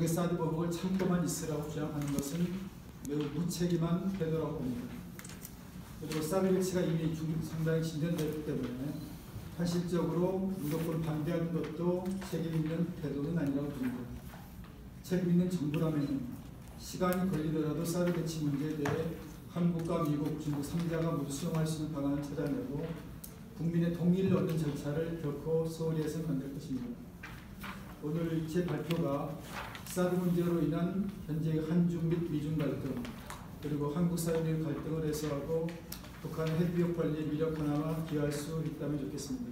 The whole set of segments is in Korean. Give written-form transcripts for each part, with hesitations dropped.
중국의 사드 보복을 참고만 있으라고 주장하는 것은 매우 무책임한 태도라고 봅니다. 그리고 사드 배치가 이미 상당히 진전됐기 때문에 현실적으로 무조건 반대하는 것도 책임 있는 태도는 아니라고 봅니다. 책임 있는 정부라면 시간이 걸리더라도 사드 배치 문제에 대해 한국과 미국, 중국 3자가 모두 수용할 수 있는 방안을 찾아내고 국민의 동의를 얻는 절차를 결코 소홀히 해서는 안 될 것입니다. 오늘 제 발표가 사드 문제로 인한 현재의 한중 및 미중 갈등, 그리고 한국 사회의 갈등을 해소하고 북한의 핵비핵 관리에 미력 하나가 기여할 수 있다면 좋겠습니다.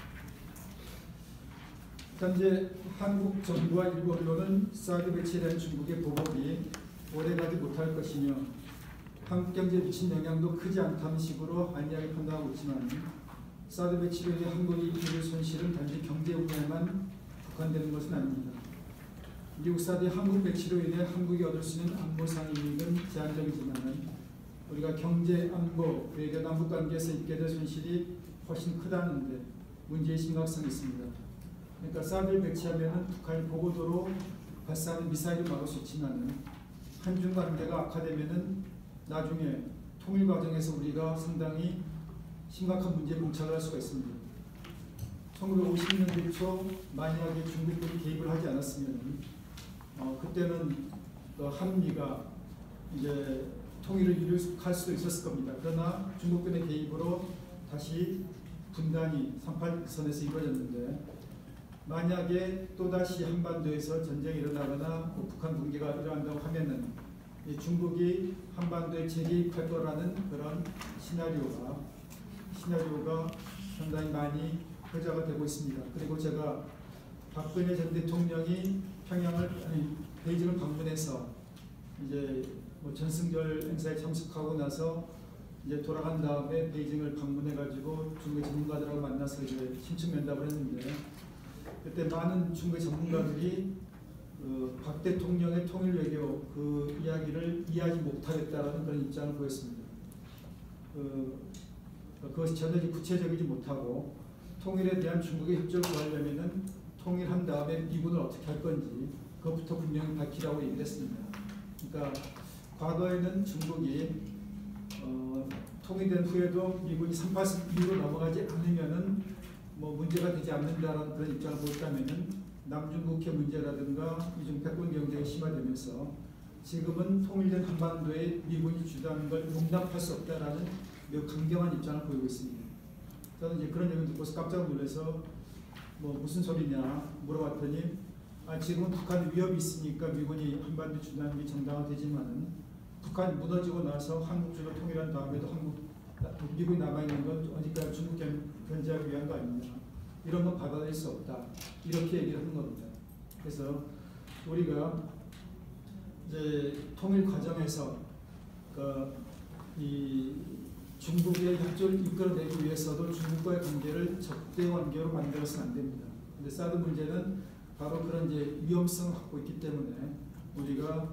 현재 한국 정부와 일부 언론은 사드 배치에 대한 중국의 보복이 오래가지 못할 것이며 한국 경제에 미친 영향도 크지 않다는 식으로 안이하게 판단하고 있지만 사드 배치로 인해 한국이 입을 손실은 단지 경제 분야에만 국한되는 것은 아닙니다. 미국 사드 한국 배치로 인해 한국이 얻을 수 있는 안보상 이익은 제한적이지만 우리가 경제, 안보, 외교, 남북 관계에서 입게 될 손실이 훨씬 크다는데 문제의 심각성이 있습니다. 그러니까 사드를 배치하면 북한이 보고도로 발사하는 미사일을 막을 수 있지만 한중 관계가 악화되면 나중에 통일 과정에서 우리가 상당히 심각한 문제에 봉착할 수가 있습니다. 1950년대 초 만약에 중국군이 개입을 하지 않았으면 그때는 한미가 이제 통일을 이룩할 수도 있었을 겁니다. 그러나 중국군의 개입으로 다시 분단이 38선에서 이루어졌는데 만약에 또다시 한반도에서 전쟁이 일어나거나 북한 붕괴가 일어난다고 하면은 중국이 한반도에 재개입할 거라는 그런 시나리오가 상당히 많이 회자가 되고 있습니다. 그리고 제가 박근혜 전 대통령이 베이징을 방문해서 이제 전승절 행사에 참석하고 나서 이제 돌아간 다음에 베이징을 방문해가지고 중국의 전문가들하고 만나서 이제 신축 면담을 했는데 그때 많은 중국의 전문가들이 박 대통령의 통일 외교 그 이야기를 이해하지 못하겠다라는 그런 입장을 보였습니다. 그것이 전혀 구체적이지 못하고 통일에 대한 중국의 협조를 구하려면은 통일한 다음에 미군을 어떻게 할 건지 그것부터 분명히 밝히라고 얘기를 했습니다. 그러니까 과거에는 중국이 통일된 후에도 미군이 38선 이후로 넘어가지 않으면은 문제가 되지 않는다라는 그런 입장을 보였다면은 남중국해 문제라든가 이중 패권 경쟁이 심화되면서 지금은 통일된 한반도에 미군이 주도하는 걸 용납할 수 없다라는 매우 강경한 입장을 보이고 있습니다. 저는 이제 그런 얘기를 듣고서 깜짝 놀라서 무슨 소리냐 물어봤더니 지금은 북한 위협이 있으니까 미군이 한반도 주도하는 게 정당화되지만은 북한이 무너지고 나서 한국 주도 통일한 다음에도 미군이 남아있는 건 어디까지 중국 견제하기 위한 거 아니냐. 이런 건 받아들일 수 없다. 이렇게 얘기를 하는 겁니다. 그래서 우리가 이제 통일 과정에서 이 중국의 협조를 이끌어내기 위해서도 중국과의 관계를 적대 관계로 만들어서는 안 됩니다. 근데 사드 문제는 바로 그런 이제 위험성을 갖고 있기 때문에 우리가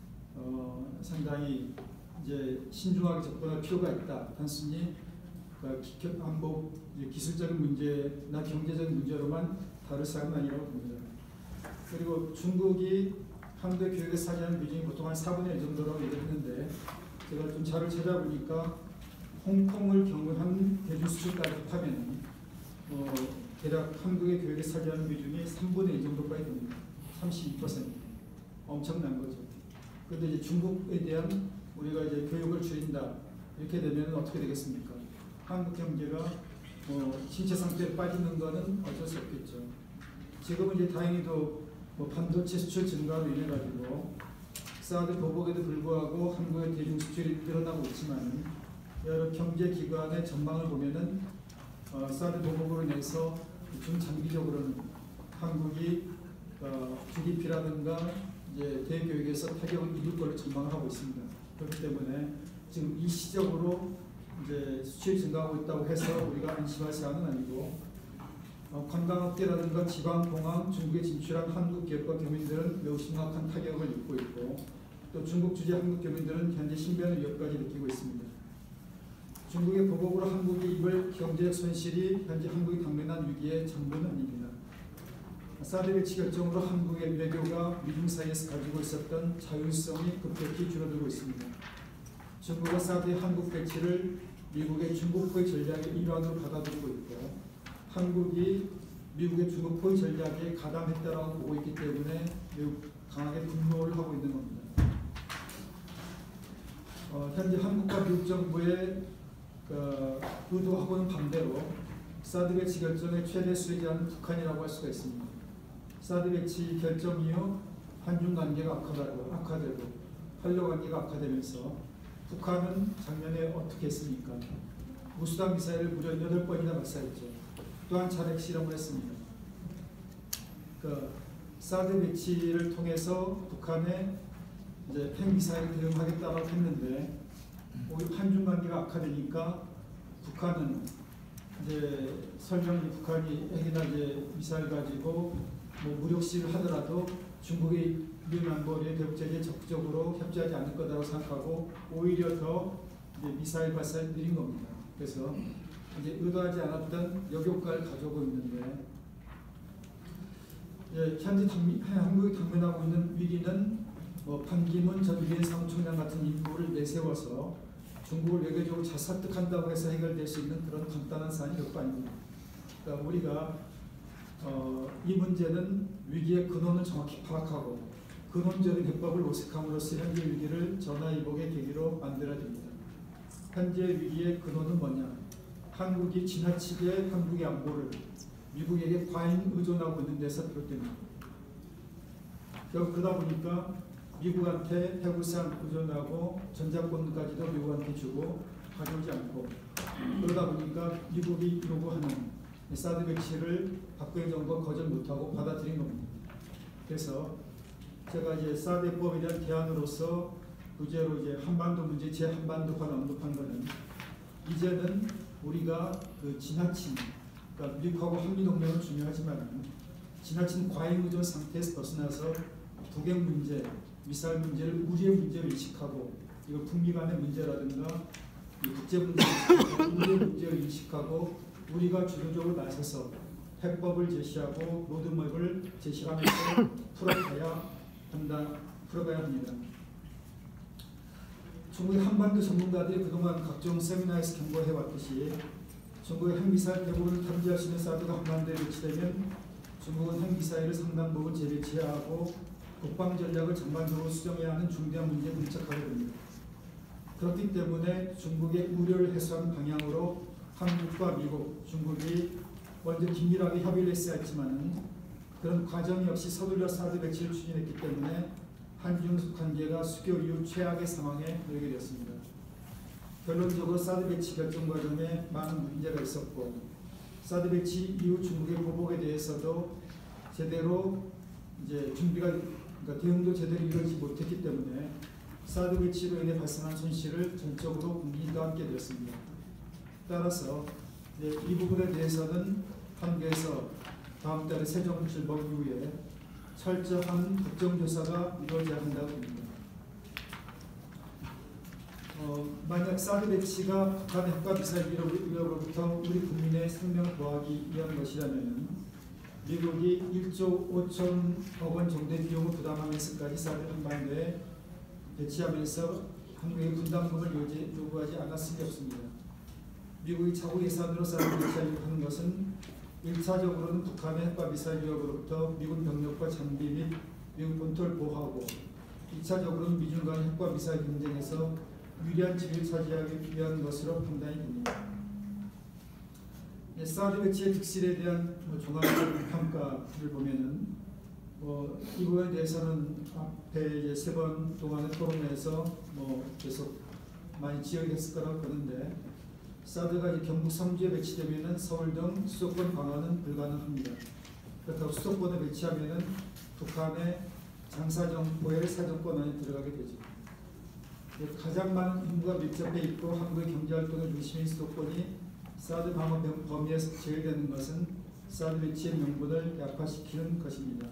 상당히 이제 신중하게 접근할 필요가 있다. 단순히 안보 기술적인 문제나 경제적인 문제로만 다룰 사안은 아니라고 봅니다. 그리고 중국이 한국의 교육에 차지하는 비중이 보통 한 4분의 1 정도라고 얘기를 했는데 제가 좀 자료를 찾아보니까 홍콩을 경유한 대중수출까지 합하면 대략 한국의 교육에 차지하는 비중이 3분의 1 정도까지 됩니다. 32%. 엄청난 거죠. 그런데 이제 중국에 대한 우리가 이제 교육을 줄인다. 이렇게 되면 어떻게 되겠습니까? 한국 경제가 신체 상태에 빠지는 것은 어쩔 수 없겠죠. 지금은 이제 다행히도 반도체 수출 증가로 인해 가지고 사드 보복에도 불구하고 한국의 대중 수출이 늘어나고 있지만 여러 경제 기관의 전망을 보면은 사드 보복으로 인해서 중장기적으로는 한국이 GDP라든가 이제 대교육에서 타격을 입을 걸로 전망을 하고 있습니다. 그렇기 때문에 지금 일시적으로 이제 수출이 증가하고 있다고 해서 우리가 안심할 사안은 아니고 관광업계라든가 지방공항, 중국에 진출한 한국 기업과 교민들은 매우 심각한 타격을 입고 있고 또 중국 주재 한국 교민들은 현재 신변의 위협까지 느끼고 있습니다. 중국의 보복으로 한국이 입을 경제적 손실이 현재 한국이 당면한 위기의 전부는 아닙니다. 사드 배치 결정으로 한국의 외교가 미중 사이에서 가지고 있었던 자율성이 급격히 줄어들고 있습니다. 중국은 사드의 한국 배치를 미국의 중국포의 전략의 일환으로 받아들이고 있고, 한국이 미국의 중국포의 전략에 가담했다라고 보고 있기 때문에 매우 강하게 분노를 하고 있는 겁니다. 현재 한국과 미국 정부의 의도하고는 반대로 사드 배치 결정의 최대 수혜자는 북한이라고 할 수가 있습니다. 사드 배치 결정 이후 한중 관계가 악화되고 한러 관계가 악화되면서 북한은 작년에 어떻게 했습니까? 무수단 미사일을 무려 8번이나 발사했죠. 또한 자력 실험을 했습니다. 사드 배치를 통해서 북한에 이제 핵미사일 대응하겠다고 했는데, 한중 관계가 악화되니까 북한은 이제 설령 북한이 핵이나 이제 미사일 가지고 뭐 무력시를 하더라도 중국이 미얀마의 대북 제재에 적극적으로 협조하지 않을 거라고 생각하고 오히려 더 이제 미사일 발사를 느린 겁니다. 그래서 이제 의도하지 않았던 역효과를 가져오고 있는데, 현재 한국이 당면하고 있는 위기는 판기문 전 유엔 사무총장 같은 인물을 내세워서 중국을 외교적으로 잘 설득한다고 해서 해결될 수 있는 그런 간단한 사안이 결코 아닙니다. 그러니까 우리가 이 문제는 위기의 근원을 정확히 파악하고 근원적인 해법을 모색함으로써 현재 위기를 전화위복의 계기로 만들어야 됩니다. 현재 위기의 근원은 뭐냐? 한국이 지나치게 한국의 안보를 미국에게 과잉 의존하고 있는 데서 비롯됩니다. 그러다 보니까 미국한테 핵우산 의존하고 전자권까지도 미국한테 주고 가져오지 않고, 그러다 보니까 미국이 요구하는 사드 배치를 박근혜 정부가 거절 못하고 받아들인 겁니다. 그래서 제가 이제 사드 해법에 대한 대안으로서 구제로 이제 한반도 문제 제한반도판 언급한 것은, 이제는 우리가 지나친, 그러니까 미국하고 한미 동맹은 중요하지만 지나친 과잉 의존 상태에서 벗어나서 북핵 문제, 미사일 문제를 우리의 문제로 인식하고, 이거 북미 간의 문제라든가 국제 문제를 우리의 문제로 인식하고 우리가 주도적으로 나서서 해법을 제시하고 로드맵을 제시하면서 풀어가야 합니다. 중국의 한반도 전문가들이 그동안 각종 세미나에서 경고해왔듯이 중국의 핵미사일 대부분을 탐지할 수 있는 사드가 한반도에 배치되면 중국은 핵미사일을 상당 부분 재배치해야 하고 국방 전략을 전반적으로 수정해야 하는 중대한 문제에 밀착하게 됩니다. 그렇기 때문에 중국의 우려를 해소하는 방향으로 한국과 미국, 중국이 먼저 긴밀하게 협의를 했어야 했지만 그런 과정이 없이 서둘러 사드 배치를 추진했기 때문에 한중 관계가 수교 이후 최악의 상황에 놓이게 되었습니다. 결론적으로 사드 배치 결정 과정에 많은 문제가 있었고, 사드 배치 이후 중국의 보복에 대해서도 제대로 이제 그러니까 대응도 제대로 이루어지지 못했기 때문에 사드 배치로 인해 발생한 손실을 전적으로 국민과 함께 되었습니다. 따라서 이 부분에 대해서는 한국에서 다음 달에 새 정부 출범 이후에 철저한 국정조사가 이루어져야 한다고 봅니다. 만약 사드 배치가 북한의 핵과 미사일 위협으로부터 우리 국민의 생명을 보호하기 위한 것이라면 미국이 1조 5천억 원 정도의 비용을 부담하면서까지 사드 한반도에 배치하면서 한국의 분담금을 요구하지 않았을 리 없습니다. 미국이 차후 예산으로 사드 배치하려고 하는 것은 1차적으로는 북한의 핵과 미사일 위협으로부터 미군 병력과 장비 및 미국 본토를 보호하고, 2차적으로는 미중 간 핵과 미사일 경쟁에서 유리한 지위를 차지하기 위한 것으로 판단이 됩니다. 사드 배치의 득실에 대한 종합적인 평가를 보면은 이 부분에 대해서는 앞에 3번 동안의 토론회에서 계속 많이 지적이 됐을 거라고 보는데, 사드가 경북 성주에 배치되면은 서울 등 수도권 강화는 불가능합니다. 그렇다고 수도권에 배치하면은 북한의 장사정 보혈 사정권 안에 들어가게 되죠. 가장 많은 인구가 밀접해 있고 한국의 경제활동의 중심인 수도권이 사드 방어 범위에서 제외되는 것은 사드 배치의 명분을 약화시키는 것입니다.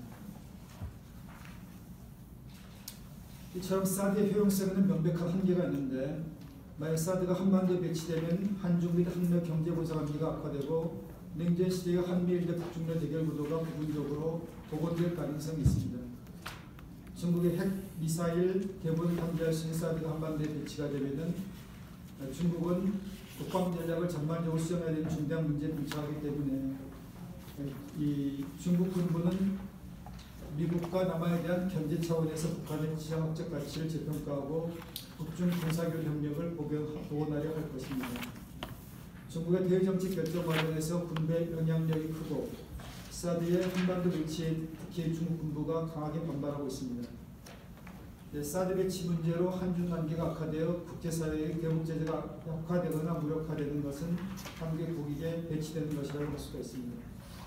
이처럼 사드의 효용성에는 명백한 한계가 있는데, 만약 사드가 한반도에 배치되면 한중 및 한미 경제 군사 관계가 악화되고 냉전 시대의 한미일 대 북중러 대결 구도가 부분적으로 복원될 가능성이 있습니다. 중국의 핵 미사일 대부분 탐지할 수 있는 사드가 한반도에 배치가 되면은 중국은 국방 전략을 전반적으로 수정해야 되는 중대한 문제에 부딪히기 때문에 이 중국 군부는 미국과 남한에 대한 견제 차원에서 북한의 지정학적 가치를 재평가하고 북중 군사교류 협력을 복원하려 할 것입니다. 중국의 대외정책 결정 과정에서 군부의 영향력이 크고 사드의 한반도 배치에 특히 중국 군부가 강하게 반발하고 있습니다. 사드 배치 문제로 한중 관계가 악화되어 국제사회의 대북 제재가 약화되거나 무력화되는 것은 한국의 국익에 배치되는 것이라고 할 수가 있습니다.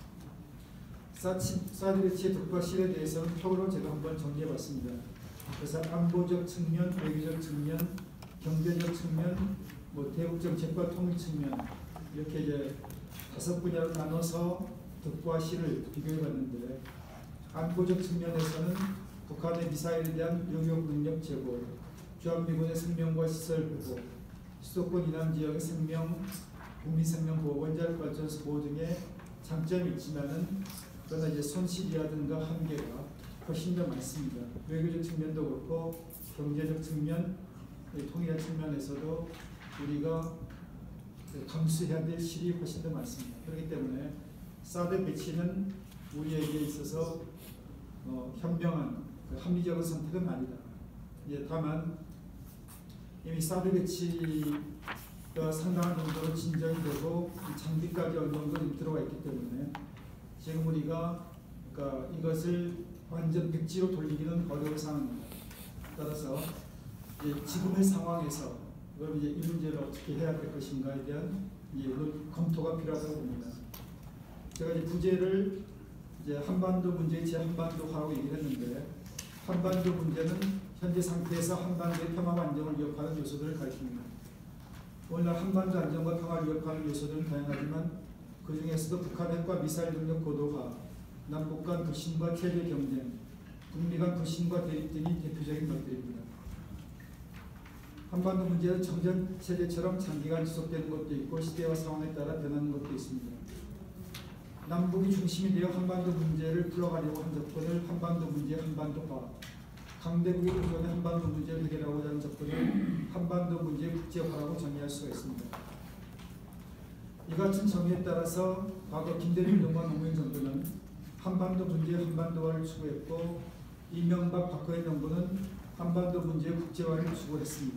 사드 배치의 득과 실에 대해서는 표로 제가 한번 정리해봤습니다. 그래서 안보적 측면, 외교적 측면, 경제적 측면, 대북 정책과 통일 측면 이렇게 이제 5분야로 나눠서 득과 실을 비교해봤는데 안보적 측면에서는 북한의 미사일에 대한 요격 능력 제고, 주한미군의 생명과 시설 보호, 수도권 이남 지역의 국민 생명 보호, 원자력 발전소 보호 등의 장점이 있지만은 그러나 이제 손실이라든가 한계가 훨씬 더 많습니다. 외교적 측면도 그렇고 경제적 측면, 통일의 측면에서도 우리가 감수해야 될 실이 훨씬 더 많습니다. 그렇기 때문에 사드 배치는 우리에게 있어서 현명한 합리적인 선택은 아니다. 다만 이미 사드 배치가 상당한 정도로 진전이 되고 장비까지 어느 정도 들어가 있기 때문에 지금 우리가 이것을 완전 백지로 돌리기는 어려운 상황입니다. 따라서 지금의 상황에서 그럼 이 문제를 어떻게 해야 될 것인가에 대한 검토가 필요하다고 봅니다. 제가 부제를 한반도 문제의 재한반도화라고 얘기를 했는데 한반도 문제는 현재 상태에서 한반도의 평화와 안정을 위협하는 요소들을 가리킵니다. 오늘날 한반도 안정과 평화를 위협하는 요소들은 다양하지만 그 중에서도 북한 핵과 미사일 능력 고도화, 남북 간 불신과 체제 경쟁, 북미 간 불신과 대립 등이 대표적인 것들입니다. 한반도 문제는 정전 체제처럼 장기간 지속되는 것도 있고 시대와 상황에 따라 변하는 것도 있습니다. 남북이 중심이 되어 한반도 문제를 풀어가려고 한 접근을 한반도 문제 한반도화, 강대국의 도전에 한반도 문제를 해결하고자 하는 접근을 한반도 문제 국제화라고 정의할 수가 있습니다. 이 같은 정의에 따라서 과거 김대중 정부와 노무현 정부는 한반도 문제 한반도화를 추구했고 이명박 박근혜 정부는 한반도 문제 국제화를 추구했습니다.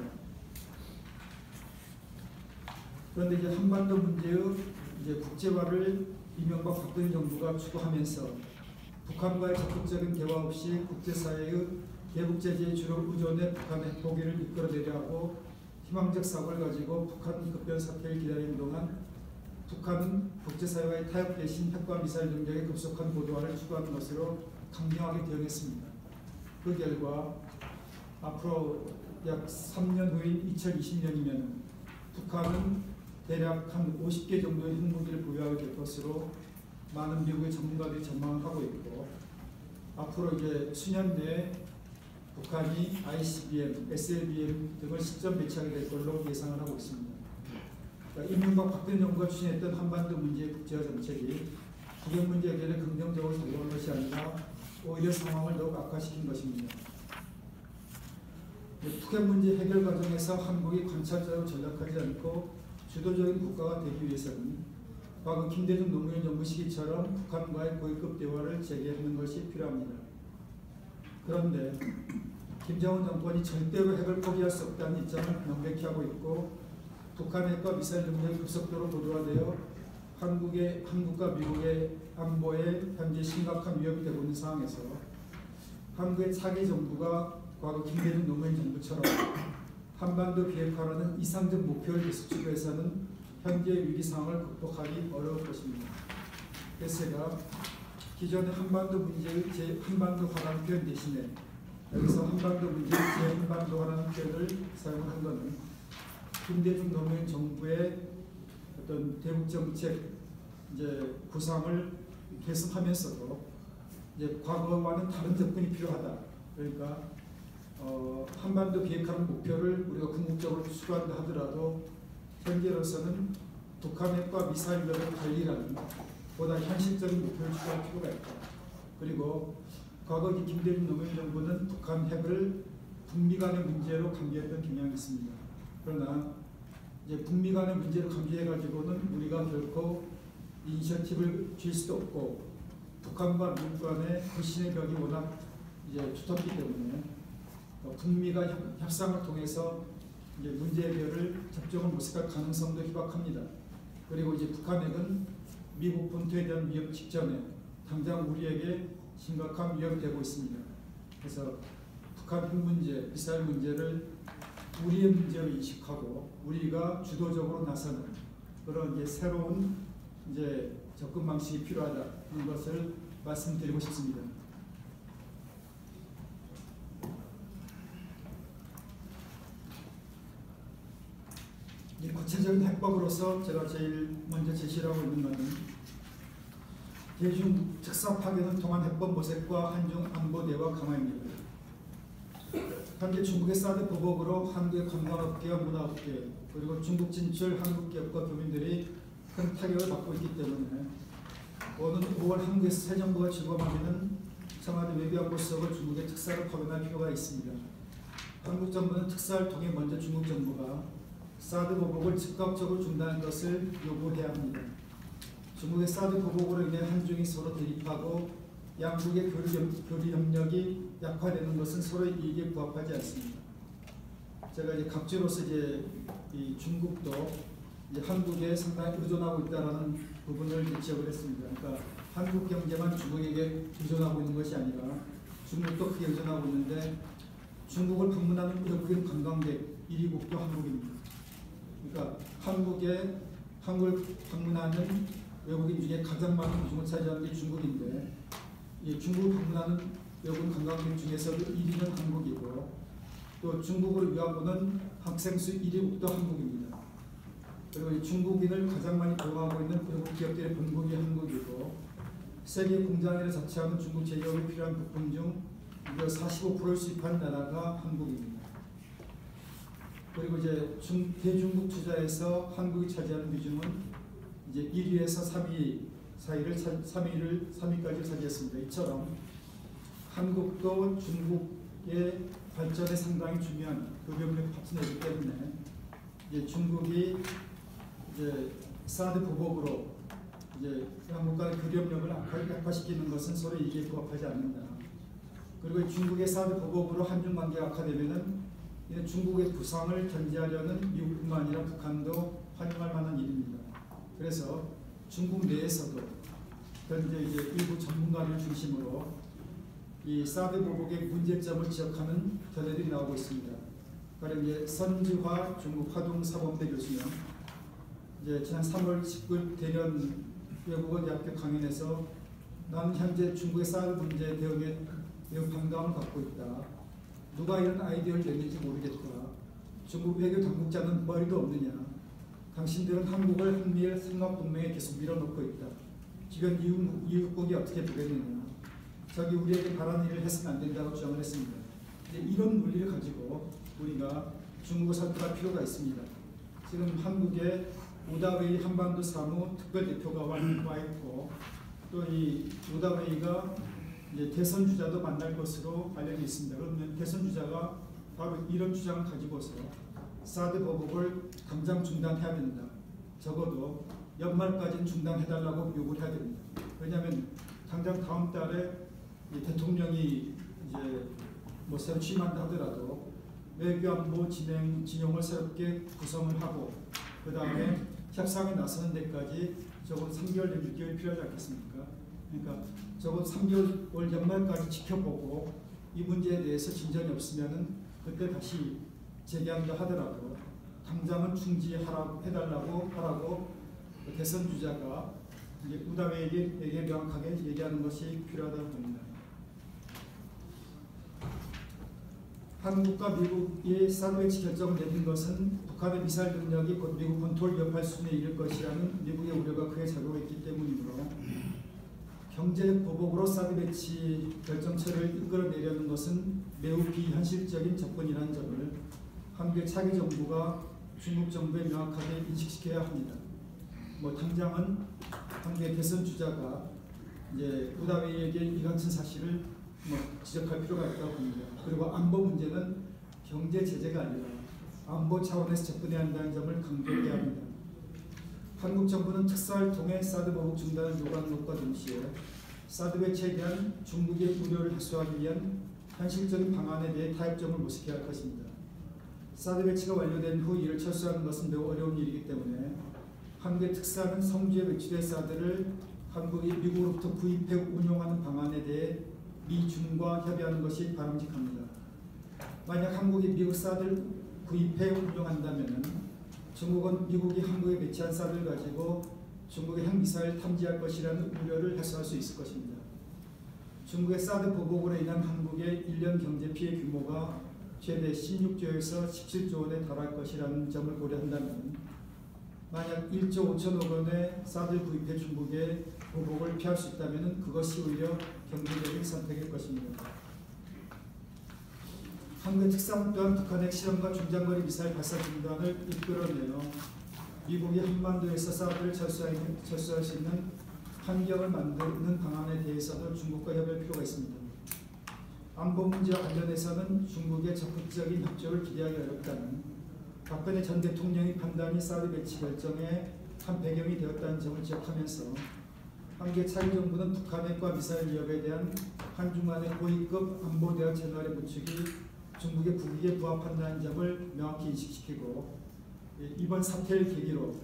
그런데 이제 한반도 문제의 국제화를 이명박 박근혜 정부가 추구하면서 북한과의 적극적인 대화 없이 국제사회의 대북 제재에 주로 의존해 북한의 포기를 이끌어내려 하고 희망적 사고를 가지고 북한 급변 사태를 기다리는 동안 북한은 국제사회와의 타협 대신 핵과 미사일 능력의 급속한 고도화를 추구하는 것으로 강경하게 대응했습니다. 그 결과 앞으로 약 3년 후인 2020년이면 북한은 대략 한 50개 정도의 핵무기를 보유하게 될 것으로 많은 미국의 전문가들이 전망을 하고 있고 앞으로 이제 수년 내에 북한이 ICBM, SLBM 등을 실전 배치하게 될 걸로 예상을 하고 있습니다. 이명박 박근혜 정부가 추진했던 한반도 문제 국제화 정책이 북핵 문제 해결에 긍정적으로 작용한 것이 아니라 오히려 상황을 더욱 악화시킨 것입니다. 북핵 문제 해결 과정에서 한국이 관찰자로 전락하지 않고 주도적인 국가가 되기 위해서는 과거 김대중 노무현 정부 시기처럼 북한과의 고위급 대화를 재개하는 것이 필요합니다. 그런데 김정은 정권이 절대로 핵을 포기할 수 없다는 입장을 명백히 하고 있고 북한 핵과 미사일 능력이 급속도로 고도화되어 한국과 미국의 안보에 현재 심각한 위협이 되고 있는 상황에서 한국의 차기 정부가 과거 김대중 노무현 정부처럼 한반도 비핵화라는 이상적 목표를 계속 추구해서는 현재의 위기 상황을 극복하기 어려울 것입니다. 그래서 제가 기존의 한반도 문제의 재한반도화라는 표현 대신에 여기서 한반도 문제의 재한반도화라는 표현을 사용한 것은 김대중 노무현 정부의 어떤 대북 정책 구상을 계속하면서도 과거와는 다른 접근이 필요하다. 그러니까 한반도 비핵화라는 목표를 우리가 궁극적으로 추구한다 하더라도 현재로서는 북한 핵과 미사일들을 관리라는 보다 현실적인 목표를 추구할 필요가 있다. 그리고 과거 김대중 노무현 정부는 북한 핵을 북미 간의 문제로 감지했던 경향이 있습니다. 그러나 이제 북미 간의 문제로 감지해가지고는 우리가 결코 이니셔티브를 쥘 수도 없고 북한과 미국 간의 불신의 벽이 워낙 이제 두텁기 때문에 북미가 협상을 통해서 이제 문제 해결을 적정을 모색할 가능성도 희박합니다. 그리고 이제 북한 핵은 미국 본토에 대한 위협 직전에 당장 우리에게 심각한 위협이 되고 있습니다. 그래서 북한 핵 문제, 미사일 문제를 우리의 문제로 인식하고 우리가 주도적으로 나서는 그런 이제 새로운 이제 접근 방식이 필요하다는 것을 말씀드리고 싶습니다. 이 구체적인 해법으로서 제가 제일 먼저 제시하고 있는 것은 대중 특사 파견을 통한 해법 모색과 한중 안보 대화 강화입니다. 현재 중국의 사드 보복으로 한국의 관광업계와 문화업계 그리고 중국 진출 한국 기업과 교민들이 큰 타격을 받고 있기 때문에 오는 5월 한국에서 새 정부가 출범하면은 청와대 외교안보수석을 중국의 특사로 파견할 필요가 있습니다. 한국 정부는 특사를 통해 먼저 중국 정부가 사드 보복을 즉각적으로 중단할 것을 요구해야 합니다. 중국의 사드 보복으로 인해 한중이 서로 대립하고 양국의 교류 협력이 약화되는 것은 서로의 이익에 부합하지 않습니다. 제가 이제 각지로서 이제 이 중국도 이제 한국에 상당히 의존하고 있다라는 부분을 지적을 했습니다. 그러니까 한국 경제만 중국에게 의존하고 있는 것이 아니라 중국도 크게 의존하고 있는데 중국을 방문하는 외국인 관광객 1위 국도 한국입니다. 그러니까 한국을 방문하는 외국인 중에 가장 많은 비중을 차지하는 게 중국인데 이 중국을 방문하는 외국인 관광객 중에서도 1위는 한국이고 또 중국을 위한 오는 학생 수 1위 국도 한국입니다. 그리고 이 중국인을 가장 많이 고용하고 있는 외국 기업들의 본국이 한국이고 세계 공장을 자처하는 중국 제조업이 필요한 부품 중 무려 45%를 수입한 나라가 한국입니다. 그리고 이제 대중국 투자에서 한국이 차지하는 비중은 이제 1위에서 3위까지 차지했습니다. 이처럼 한국도 중국의 발전에 상당히 중요한 교류협력 파트너이기 때문에 이제 중국이 이제 사드 보복으로 이제 한국 간의 교류협력을 약화시키는 것은 서로 이익에 부합하지 않는다. 그리고 중국의 사드 보복으로 한중 관계가 악화되면은 중국의 부상을 견제하려는 미국뿐만 아니라 북한도 환영할 만한 일입니다. 그래서 중국 내에서도 현재 이제 일부 전문가를 중심으로 이 사드 보복의 문제점을 지적하는 견해들이 나오고 있습니다. 그러니까 이제 선지화 중국 화동사범대 교수는 이제 지난 3월 19일 대련 외국어 대학교 강연에서 나는 현재 중국의 사드 문제 대응에 매우 반감을 갖고 있다. 누가 이런 아이디어를 냈는지 모르겠다. 중국 외교 당국자는 머리도 없느냐. 당신들은 한국을 한미일 삼각동맹에 계속 밀어넣고 있다. 주변 이웃국이 어떻게 보겠느냐. 저기 우리에게 바라는 일을 해서는 안 된다고 주장을 했습니다. 이제 이런 논리를 가지고 우리가 중국을 살펴갈 필요가 있습니다. 지금 한국에 오다웨이 한반도 사무 특별대표가 와 있고 또 이 오다웨이가 이제 대선 주자도 만날 것으로 알려져 있습니다. 그러면 대선 주자가 바로 이런 주장을 가지고서 사드 보복을 당장 중단해야 된다. 적어도 연말까지는 중단해달라고 요구를 해야 됩니다. 왜냐하면 당장 다음 달에 대통령이 이제 뭐 새로 취임한다 하더라도 외교안보 진영을 새롭게 구성을 하고 그 다음에 협상에 나서는 데까지 적어도 3개월 내지 6개월이 필요하지 않겠습니까? 그러니까 적어도 3개월 연말까지 지켜보고 이 문제에 대해서 진전이 없으면은 그때 다시 재개한다 하더라도 당장은 중지해달라고 하라고 대선 주자가 이제 오다웨이에게 명확하게 얘기하는 것이 필요하다고 봅니다. 한국과 미국이 사드 배치 결정을 내린 것은 북한의 미사일 능력이 곧 미국 본토를 위협할 수준에 이를 것이라는 미국의 우려가 크게 작용했기 때문이므로 경제적 보복으로 사드 배치 결정처를 이끌어내려는 것은 매우 비현실적인 접근이라는 점을 한국의 차기 정부가 중국 정부에 명확하게 인식시켜야 합니다. 뭐 당장은 한국의 대선 주자가 이제 부다위에게 이 같은 사실을 지적할 필요가 있다고 봅니다. 그리고 안보 문제는 경제 제재가 아니라 안보 차원에서 접근해야 한다는 점을 강조해야 합니다. 한국 정부는 특사를 통해 사드 보복 중단을 요구하는 것과 동시에 사드 배치에 대한 중국의 우려를 해소하기 위한 현실적인 방안에 대해 타협점을 모색해야 할 것입니다. 사드 배치가 완료된 후 이를 철수하는 것은 매우 어려운 일이기 때문에 한국의 특사는 성주에 배치된 사드를 한국이 미국으로부터 구입해 운용하는 방안에 대해 미중과 협의하는 것이 바람직합니다. 만약 한국이 미국 사드를 구입해 운용한다면 중국은 미국이 한국에 배치한 사드를 가지고 중국의 핵미사일 탐지할 것이라는 우려를 해소할 수 있을 것입니다. 중국의 사드 보복으로 인한 한국의 1년 경제 피해 규모가 최대 16조에서 17조 원에 달할 것이라는 점을 고려한다면 만약 1조 5천억 원의 사드 구입해 중국의 보복을 피할 수 있다면 그것이 오히려 경제적인 선택일 것입니다. 한국의 특사는 또한 북한의 실험과 중장거리 미사일 발사 중단을 이끌어내어 미국이 한반도에서 사드를 철수할 수 있는 환경을 만드는 방안에 대해서도 중국과 협의할 필요가 있습니다. 안보 문제와 관련해서는 중국의 적극적인 협조를 기대하기 어렵다는 박근혜 전 대통령의 판단이 사드 배치 결정의 한 배경이 되었다는 점을 지적하면서 한국의 차기 정부는 북한의 핵과 미사일 위협에 대한 한중 간의 고위급 안보 대화 채널의 구축이 중국의 국익에 부합한다는 점을 명확히 인식시키고 이번 사태를 계기로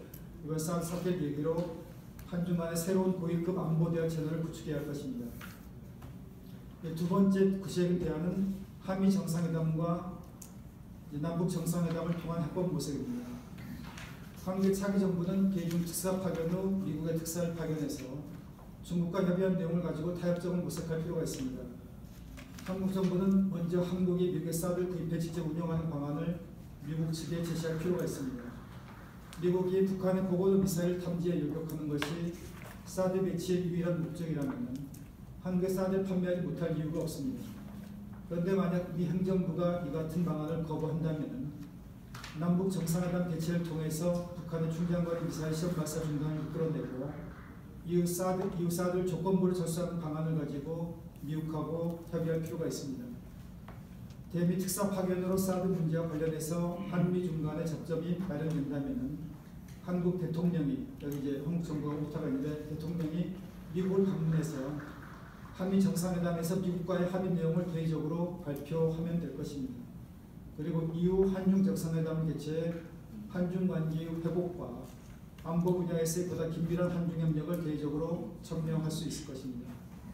한중 간의 새로운 고위급 안보 대화 채널을 구축해야 할 것입니다. 두 번째 구체적인 대안은 한미 정상회담과 남북 정상회담을 통한 해법 모색입니다. 한국의 차기 정부는 개중 특사 파견 후 미국의 특사를 파견해서 중국과 협의한 내용을 가지고 타협점을 모색할 필요가 있습니다. 한국 정부는 먼저 한국이 미국의 사드를 구입해 직접 운영하는 방안을 미국 측에 제시할 필요가 있습니다. 미국이 북한의 고고도 미사일 탐지에 요격하는 것이 사드 배치의 유일한 목적이라면 한국에 사드를 판매하지 못할 이유가 없습니다. 그런데 만약 미 행정부가 이 같은 방안을 거부한다면 남북 정상회담 개최를 통해서 북한의 중장거리 미사일 시험 발사 중단을 이끌어내고 이후 사드를 조건부로 철수하는 방안을 가지고 미국하고 협의할 필요가 있습니다. 대미 특사 파견으로 사드 문제와 관련해서 한미 중 간의 접점이 마련된다면 한국 대통령이 여기 이제 한국 정부가 오타가 있는데 대통령이 미국을 방문해서 한미 정상회담에서 미국과의 합의 내용을 대외적으로 발표하면 될 것입니다. 그리고 이후 한중 정상회담을 개최해 한중 관계의 회복과 안보 분야에서의 보다 긴밀한 한중 협력을 대외적으로 청명할 수 있을 것입니다.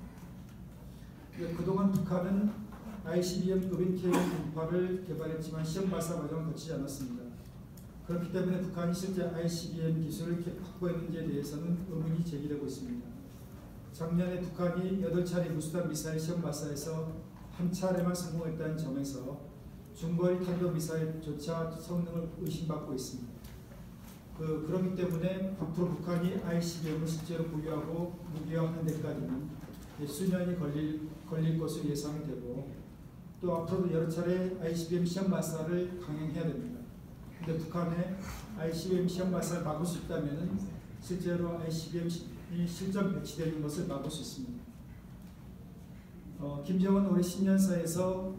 그동안 북한은 ICBM급인 K-128을 개발했지만 시험 발사 과정을 거치지 않았습니다. 그렇기 때문에 북한이 실제 ICBM 기술을 확보했는지에 대해서는 의문이 제기되고 있습니다. 작년에 북한이 8차례 무수단 미사일 시험 발사에서 한 차례만 성공했다는 점에서 중거리 탄도 미사일조차 성능을 의심받고 있습니다. 그렇기 때문에 앞으로 북한이 ICBM을 실제로 보유하고 무기화하는 데까지는 수년이 걸릴 것으로 예상이 되고 또 앞으로도 여러 차례 ICBM 시험 발사를 강행해야 됩니다. 그런데 북한의 ICBM 시험 발사를 막을 수 있다면 실제로 ICBM이 실전 배치되는 것을 막을 수 있습니다. 김정은 올해 신년사에서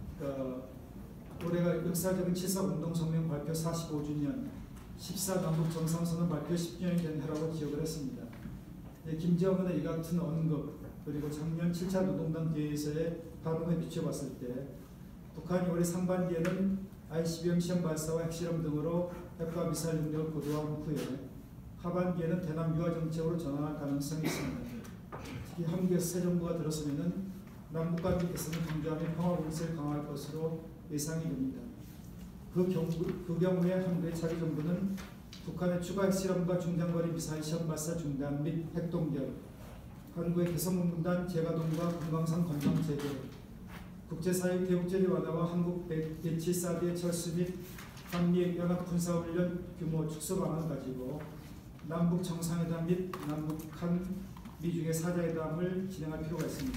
올해가 역사적인 7.4 운동성명 발표 45주년 14남북 정상선언 발표 10주년이 된 해라고 기억을 했습니다. 김정은의 이 같은 언급 그리고 작년 7차 노동당 대회에서의 발언에 비춰봤을 때 북한이 올해 상반기에는 ICBM 시험 발사와 핵실험 등으로 핵과 미사일 능력을 고도화한 후에 하반기에는 대남 유화 정책으로 전환할 가능성이 있습니다. 특히 한국에서 새 정부가 들어서면 남북 관계 개선을 강조하며 평화 공세를 강화할 것으로 예상이 됩니다. 그 경우에 한국의 차기 정부는 북한의 추가 핵실험과 중장거리 미사일 시험 발사 중단 및 핵동결, 한국의 개성공단 재가동과 금강산 건강 재개, 국제사회 대북제재 완화와 한국 배치 사드의 철수 및 한미 연합 군사훈련 규모 축소 방안을 가지고 남북 정상회담 및 남북한 미중의 사자회담을 진행할 필요가 있습니다.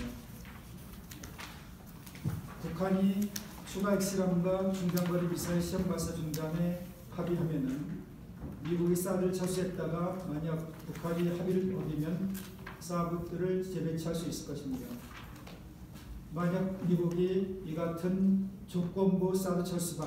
북한이 추가 핵실험과 중장거리 미사일 시험 발사 중단에 합의하면은 미국이 사드를 철수했다가 만약 북한이 합의를 어기면 사드들을 재배치할 수 있을 것입니다. 만약 미국이 이 같은 조건부 사드 철수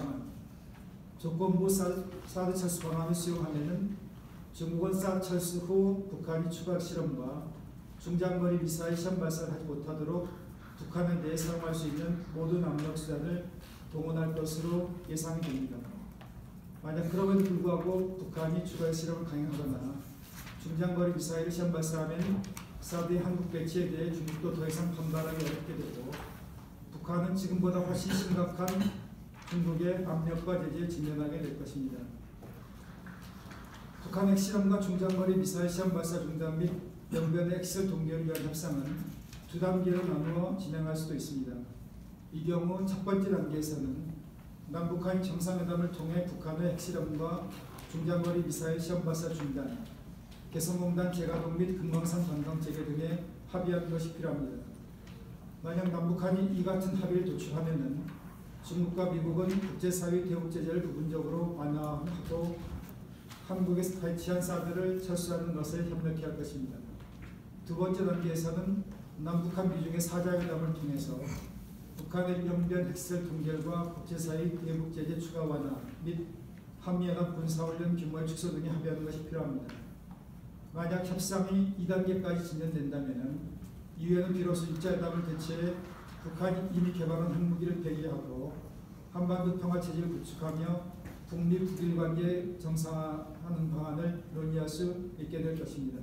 방안을 수용하면은 중국은 사드 철수 후 북한이 추가 실험과 중장거리 미사일 시험 발사를 하지 못하도록 북한에 대해 사용할 수 있는 모든 압력 수단을 동원할 것으로 예상이 됩니다. 만약 그럼에도 불구하고 북한이 추가 실험을 강행하거나 중장거리 미사일을 시험 발사하면 사드의 한국 배치에 대해 중국도 더 이상 반발하기 어렵게 되고 북한은 지금보다 훨씬 심각한 중국의 압력과 제재에 직면하게 될 것입니다. 북한 핵실험과 중장거리 미사일 시험 발사 중단 및 영변의 핵시설 동결을 위한 협상은 두 단계로 나누어 진행할 수도 있습니다. 이 경우 첫 번째 단계에서는 남북한 정상회담을 통해 북한의 핵실험과 중장거리 미사일 시험 발사 중단, 개성공단 재가동 및 금강산 관광 재개 등에 합의하는 것이 필요합니다. 만약 남북한이 이 같은 합의를 도출하면은 중국과 미국은 국제사회 대북 제재를 부분적으로 완화하고 한국에서 배치한 사드를 철수하는 것을 협력해 할 것입니다. 두 번째 단계에서는 남북한 미중의 사자회담을 통해서 북한의 영변 핵시설 동결과 국제사회 대북 제재 추가 완화 및 한미연합 군사훈련 규모의 축소 등에 합의하는 것이 필요합니다. 만약 협상이 2단계까지 진전된다면 이후에는 비로소 6자회담을 개최해 북한이 이미 개발한 핵무기를 폐기하고 한반도 평화체제를 구축하며 북미 북일 관계 정상화하는 방안을 논의할 수 있게 될 것입니다.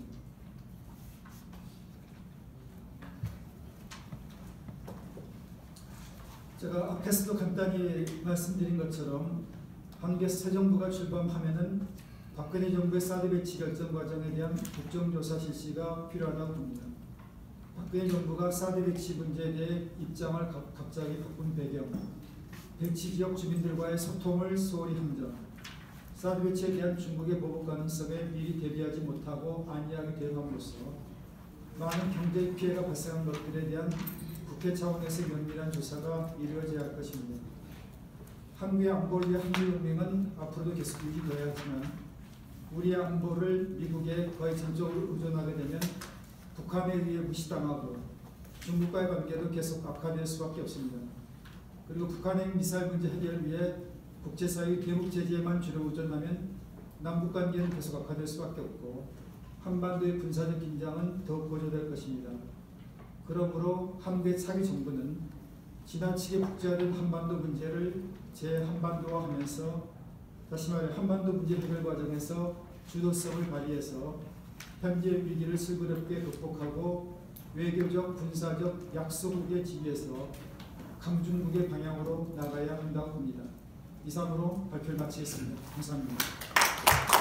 제가 앞에서도 간단히 말씀드린 것처럼 한국에서 새 정부가 출범하면은 박근혜 정부의 사드 배치 결정 과정에 대한 국정조사 실시가 필요하다고 봅니다. 박근혜 정부가 사드 배치 문제에 대해 입장을 갑자기 바꾼 배경, 배치 지역 주민들과의 소통을 소홀히 한 점, 사드 배치에 대한 중국의 보복 가능성에 미리 대비하지 못하고 안이하게 대응함으로써 많은 경제 피해가 발생한 것들에 대한 국회 차원에서 면밀한 조사가 이루어져야 할 것입니다. 한국의 안보를 위해 한미동맹은 앞으로도 계속 유지되어야 하지만 우리의 안보를 미국에 거의 전적으로 의존하게 되면 북한에 의해 무시당하고 중국과의 관계도 계속 악화될 수밖에 없습니다. 그리고 북한의 미사일 문제 해결을 위해 국제사회 대북 제재에만 주로 의존하면 남북 관계는 계속 악화될 수밖에 없고 한반도의 군사적 긴장은 더욱 고조될 것입니다. 그러므로 한국의 차기 정부는 지나치게 복잡한 한반도 문제를 재한반도화하면서 다시 말해 한반도 문제 해결 과정에서 주도성을 발휘해서 현재 위기를 슬그럽게 극복하고 외교적, 군사적 약소국의 지위에서 강중국의 방향으로 나가야 한다고 봅니다. 이상으로 발표를 마치겠습니다. 감사합니다.